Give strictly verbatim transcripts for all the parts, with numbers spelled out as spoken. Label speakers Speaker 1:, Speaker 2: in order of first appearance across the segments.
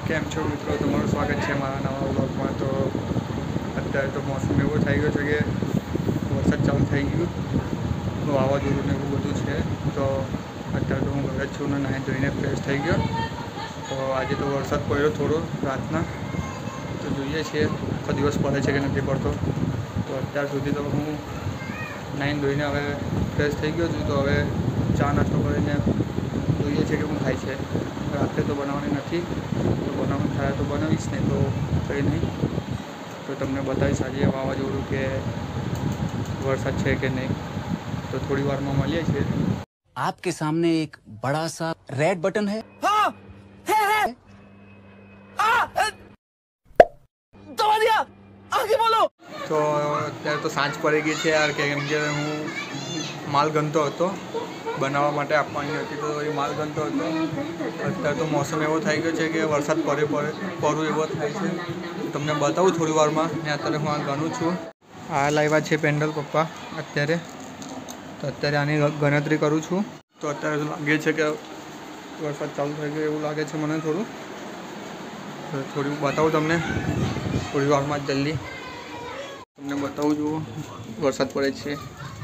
Speaker 1: કેમ છો મિત્રો, તમારું સ્વાગત છે મારા નવા વ્લોગમાં। તો અત્યારે તો મોસમ એવો થઈ ગયો છે કે વરસાદ ચાલુ થઈ ગયું, તો વાવાઝોડું ને એવું બધું છે। તો અત્યારે તો હું ઘરે જ છું ને નાહી ધોઈને ફ્રેશ થઈ ગયો। તો આજે તો વરસાદ પડ્યો થોડો રાતના, તો જોઈએ છીએ આખો દિવસ પડે છે કે નથી પડતો। તો અત્યાર સુધી તો હું નાહી ધોઈને હવે ફ્રેશ થઈ ગયો છું। તો હવે ચા નાસ્તો કરીને જોઈએ છે કે હું થાય છે। રાત્રે તો બનાવવાની નથી, તો બનાવવાનું થાય તો બનાવીશ, નહીં તો કંઈ નહીં। તો તમને બતાવીશ આજે વાવાઝોડું કે વરસાદ છે કે નહીં। તો થોડી વારમાં મળીએ છીએ।
Speaker 2: आपके सामने एक बड़ा सा रेड बटन है। हाँ, है, है। आ, दबा दिया, आगे बोलो।
Speaker 1: તો અત્યારે તો સાંજ પડી ગઈ છે યાર, કેમ કે હું માલ ગણતો હતો, બનાવવા માટે આપવાની હતી, તો એ માલ ગણતો હતો। અત્યારે તો મોસમ એવો થઈ ગયો છે કે વરસાદ પડે પડે પડવું એવો થાય છે। તમને બતાવું થોડી વારમાં, ને અત્યારે હું આ ગણું છું। આ લાવ્યા છે પેન્ડલ પપ્પા અત્યારે, તો અત્યારે આની ગણતરી કરું છું। તો અત્યારે તો લાગે છે કે વરસાદ ચાલુ થઈ ગયો એવું લાગે છે મને થોડું। તો થોડું બતાવું તમને થોડી વારમાં જલ્દી તમને બતાવું જુઓ વરસાદ પડે છે।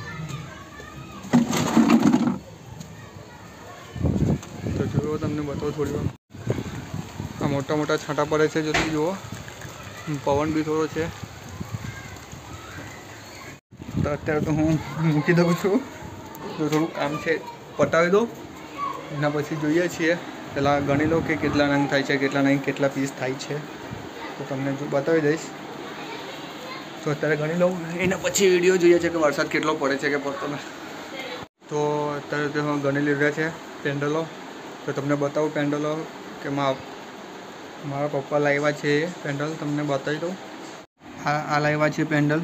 Speaker 1: તો જુઓ તમને બતાવું થોડી વાર, આ મોટા મોટા છાંટા પડે છે, જલ્દી જુઓ, પવન બી થોડો છે। તો અત્યારે તો હું મૂકી દઉં છું, તો થોડું કામ છે પતાવી દઉં, એના પછી જોઈએ છીએ। પહેલાં ગણી લો કે કેટલા નંગ થાય છે, કેટલા નહીં, કેટલા પીસ થાય છે, તો તમને જો બતાવી દઈશ। તો અત્યારે ગણી લઉં, એના પછી વિડીયો જોઈએ છે કે વરસાદ કેટલો પડે છે કે પડતો નથી। તો અત્યારે તો હું ગણી લીધા છે પેન્ડલો। તો તમને બતાવું પેન્ડલો કે મારા પપ્પા લાવ્યા છે એ પેન્ડલ, તમને બતાવી દઉં। આ આ લાવ્યા છે પેન્ડલ,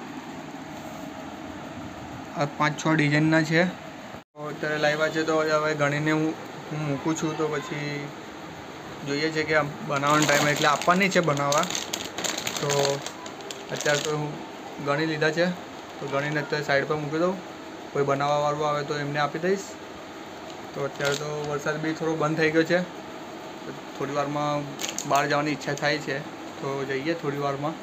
Speaker 1: આ પાંચ છ ડિઝાઇનના છે। તો અત્યારે લાવ્યા છે, તો હવે ગણીને હું હું મૂકું છું। તો પછી જોઈએ છે કે બનાવવાનો ટાઈમ એટલે આપવાની છે બનાવવા। તો અત્યારે તો હું ગણી લીધા છે, તો ગણીને અત્યારે સાઈડ પર મૂકી દઉં, કોઈ બનાવવાવાળું આવે તો એમને આપી દઈશ। તો અત્યારે તો વરસાદ બી થોડો બંધ થઈ ગયો છે, થોડી વારમાં બહાર જવાની ઈચ્છા થાય છે, તો જઈએ થોડી વારમાં।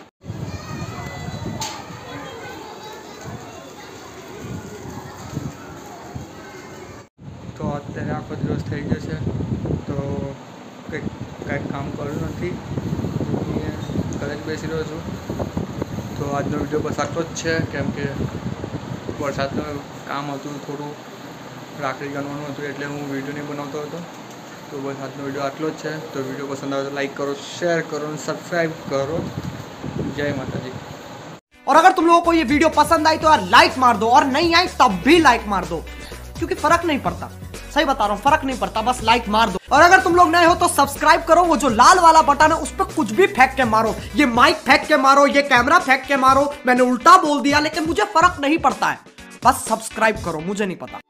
Speaker 1: તો અત્યારે આખો દિવસ થઈ ગયો છે, તો કંઈક કાંઈક કામ કર્યું નથી, ઘરે જ બેસી રહ્યો છું। તો આજનો વિડીયો બસ આટલો જ છે, કેમ કે વરસાદનું કામ હતું, થોડું રાખડી ગણવાનું હતું, એટલે હું વિડીયો નહીં બનાવતો હતો। તો બસ આજનો વિડીયો આટલો જ છે। તો વિડીયો પસંદ આવે તો લાઈક કરો, શેર કરો અને સબસ્ક્રાઈબ કરો। જય માતાજી।
Speaker 3: और अगर तुम लोगों को ये वीडियो पसंद आई तो यार लाइक मार दो, और नहीं आई तब भी लाइक मार दो, क्योंकि फर्क नहीं पड़ता। सही बता रहा हूँ, फर्क नहीं पड़ता, बस लाइक मार दो। और अगर तुम लोग नए हो तो सब्सक्राइब करो, वो जो लाल वाला बटन है उस पर कुछ भी फेंक के मारो, ये माइक फेंक के मारो, ये कैमरा फेंक के मारो, मैंने उल्टा बोल दिया लेकिन मुझे फर्क नहीं पड़ता है, बस सब्सक्राइब करो, मुझे नहीं पता।